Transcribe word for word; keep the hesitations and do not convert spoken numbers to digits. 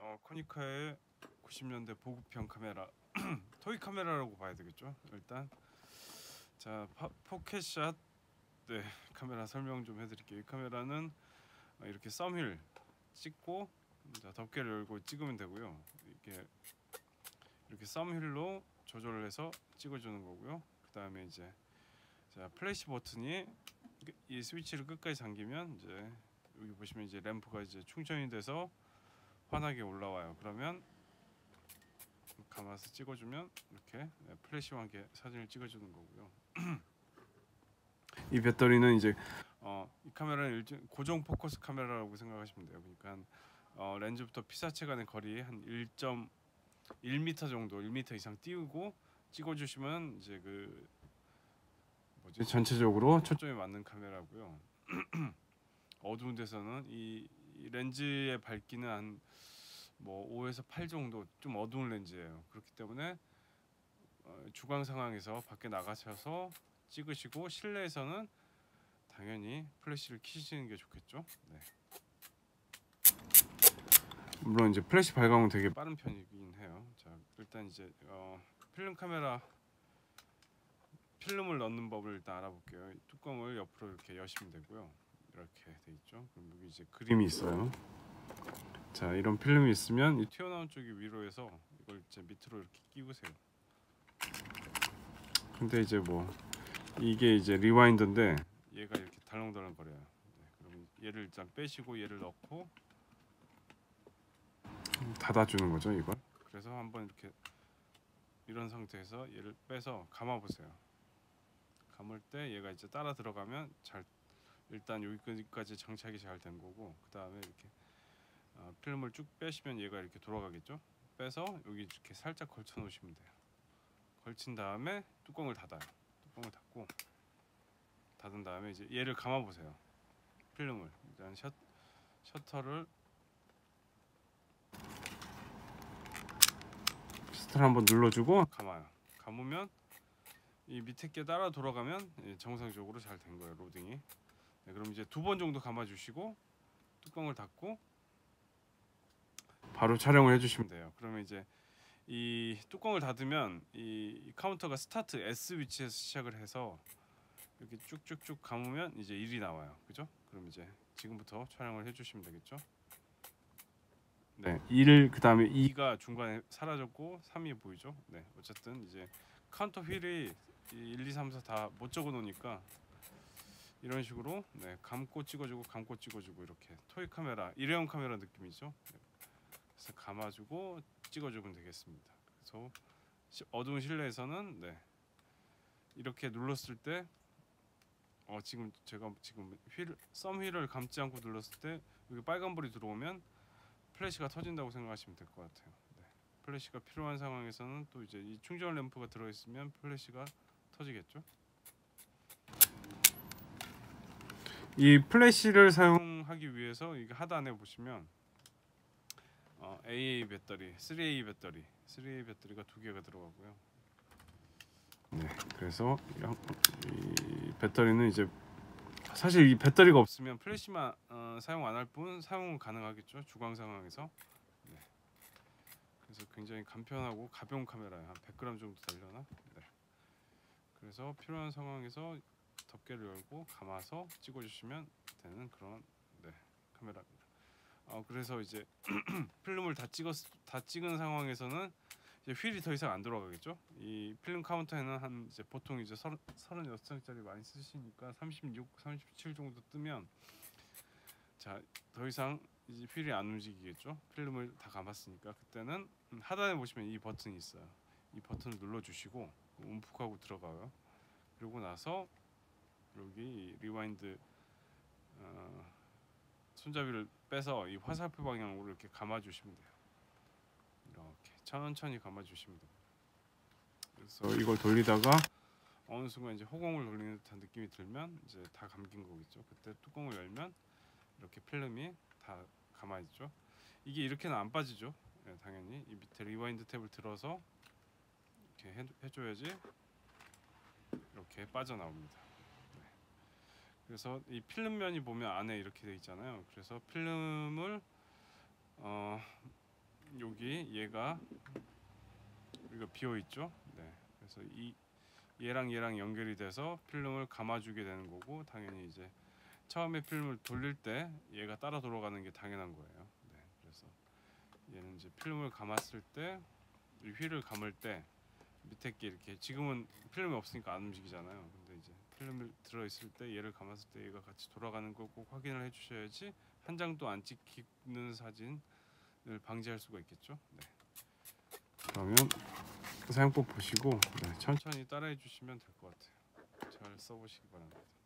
어, 코니카의 구십 년대 보급형 카메라 토이 카메라라고 봐야 되겠죠. 일단 자 파, 포켓샷 네 카메라 설명 좀 해드릴게요. 이 카메라는 이렇게 썸휠 찍고 자, 덮개를 열고 찍으면 되고요. 이게 이렇게 썸휠로 조절을 해서 찍어주는 거고요. 그 다음에 이제 자 플래시 버튼이 이 스위치를 끝까지 잠기면 이제 여기 보시면 이제 램프가 이제 충전이 돼서 환하게 올라와요. 그러면 감아서 찍어주면 이렇게 플래시와 함께 사진을 찍어주는 거고요. 이 배터리는 이제 어, 이 카메라는 일종 고정 포커스 카메라라고 생각하시면 돼요. 그러니까 어, 렌즈부터 피사체 간의 거리 한 일 점 일 미터 정도, 일 미터 이상 띄우고 찍어주시면 이제 그 뭐지 전체적으로 초점에 맞는 카메라고요. 어두운 데서는 이, 이 렌즈의 밝기는 한 뭐 오에서 팔 정도 좀 어두운 렌즈예요. 그렇기 때문에 어, 주광 상황에서 밖에 나가셔서 찍으시고 실내에서는 당연히 플래시를 켜시는 게 좋겠죠. 네. 물론 이제 플래시 발광은 되게 빠른 편이긴 해요. 자 일단 이제 어, 필름 카메라 필름을 넣는 법을 일단 알아볼게요. 뚜껑을 옆으로 이렇게 여시면 되고요. 이렇게 돼 있죠. 그럼 여기 이제 그림이 있어요. 자 이런 필름이 있으면 이 튀어나온 쪽이 위로 해서 이걸 이제 밑으로 이렇게 끼우세요. 근데 이제 뭐 이게 이제 리와인더인데 얘가 이렇게 덜렁덜렁 거려요. 네, 그럼 얘를 일단 빼시고 얘를 넣고 닫아주는 거죠 이걸. 그래서 한번 이렇게 이런 상태에서 얘를 빼서 감아 보세요. 감을 때 얘가 이제 따라 들어가면 잘 일단 여기까지 장착이 잘 된 거고 그 다음에 이렇게 어, 필름을 쭉 빼시면 얘가 이렇게 돌아가겠죠. 빼서 여기 이렇게 살짝 걸쳐 놓으시면 돼요. 걸친 다음에 뚜껑을 닫아요. 뚜껑을 닫고 닫은 다음에 이제 얘를 감아 보세요. 필름을 일단 셔, 셔터를 셔터를 한번 눌러주고 감아요. 감으면 이 밑에 게 따라 돌아가면 정상적으로 잘 된 거예요. 로딩이. 네, 그럼 이제 두 번 정도 감아주시고 뚜껑을 닫고 바로 촬영을 해주시면 돼요. 그러면 이제 이 뚜껑을 닫으면 이 카운터가 스타트 S 위치에서 시작을 해서 이렇게 쭉쭉쭉 감으면 이제 일이 나와요. 그죠? 그럼 이제 지금부터 촬영을 해주시면 되겠죠? 네, 일 그 다음에 이가 중간에 사라졌고 삼이 보이죠? 네, 어쨌든 이제 카운터 휠이 일, 이, 삼, 사 다 못 적어 놓으니까 이런 식으로 네, 감고 찍어주고 감고 찍어주고 이렇게 토이 카메라, 일회용 카메라 느낌이죠. 네. 그래서 감아주고 찍어주면 되겠습니다. 그래서 어두운 실내에서는 네, 이렇게 눌렀을 때 어, 지금 제가 지금 휠, 썸 휠을 감지 않고 눌렀을 때 여기 빨간불이 들어오면 플래시가 터진다고 생각하시면 될 것 같아요. 네. 플래시가 필요한 상황에서는 또 이제 이 충전 램프가 들어있으면 플래시가 터지겠죠. 이 플래시를 사용하기 위해서 이게 하단에 보시면 어, 에이에이 배터리, 쓰리 에이 배터리, 쓰리 에이 배터리가 두 개가 들어가고요. 네, 그래서 이 배터리는 이제 사실 이 배터리가 없으면 플래시만 어, 사용 안 할 뿐 사용은 가능하겠죠. 주광 상황에서. 네. 그래서 굉장히 간편하고 가벼운 카메라예요. 한 백 그램 정도 되려나? 네. 그래서 필요한 상황에서 덮개를 열고 감아서 찍어주시면 되는 그런 네, 카메라입니다. 어, 그래서 이제 필름을 다 찍었 다 찍은 상황에서는 이제 휠이 더 이상 안 돌아가겠죠. 이 필름 카운터에는 한 이제 보통 이제 서른여섯 장짜리 많이 쓰시니까 삼십육, 삼십칠 정도 뜨면 자 더 이상 이제 휠이 안 움직이겠죠. 필름을 다 감았으니까 그때는 하단에 보시면 이 버튼이 있어요. 이 버튼을 눌러주시고 움푹하고 들어가요. 그리고 나서 여기 리와인드 어, 손잡이를 빼서 이 화살표 방향으로 이렇게 감아주시면 돼요. 이렇게 천천히 감아주시면 됩니다. 그래서 이걸 돌리다가 어느 순간 이제 호공을 돌리는 듯한 느낌이 들면 이제 다 감긴 거겠죠. 그때 뚜껑을 열면 이렇게 필름이 다 감아 있죠. 이게 이렇게는 안 빠지죠. 네, 당연히 이 밑에 리와인드 탭을 들어서 이렇게 해, 해줘야지 이렇게 빠져나옵니다. 네. 그래서 이 필름면이 보면 안에 이렇게 돼 있잖아요. 그래서 필름을 어, 얘가 여기가 비어 있죠. 네, 그래서 이 얘랑 얘랑 연결이 돼서 필름을 감아주게 되는 거고, 당연히 이제 처음에 필름을 돌릴 때 얘가 따라 돌아가는 게 당연한 거예요. 네, 그래서 얘는 이제 필름을 감았을 때, 이 휠을 감을 때 밑에 게 이렇게, 지금은 필름이 없으니까 안 움직이잖아요. 근데 이제 필름이 들어 있을 때 얘를 감았을 때 얘가 같이 돌아가는 거 꼭 확인을 해주셔야지 한 장도 안 찍히는 사진을 방지할 수가 있겠죠. 네. 그러면 사용법 보시고 네, 천천히 따라해 주시면 될 것 같아요. 잘 써보시기 바랍니다.